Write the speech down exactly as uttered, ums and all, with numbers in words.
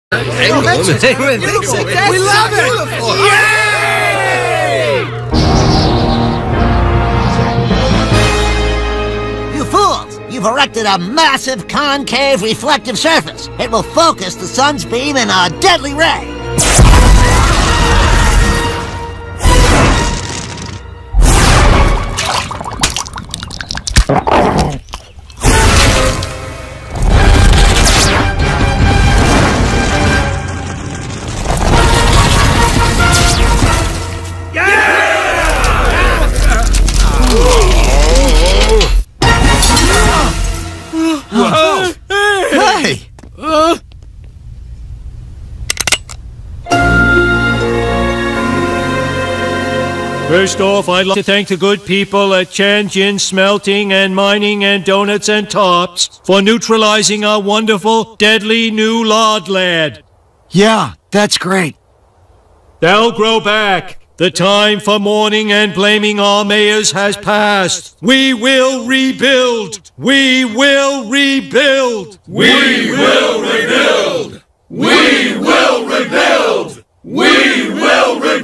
Hey, we love it! Yay! You fools! You've erected a massive concave reflective surface. It will focus the sun's beam in a deadly ray. Hey! Uh. First off, I'd like to thank the good people at Tianjin Smelting and Mining and Donuts and Tops for neutralizing our wonderful, deadly new lard lad. Yeah, that's great. They'll grow back. The time for mourning and blaming our mayors has passed. We will rebuild. We will rebuild. We will rebuild. We will rebuild. We will rebuild.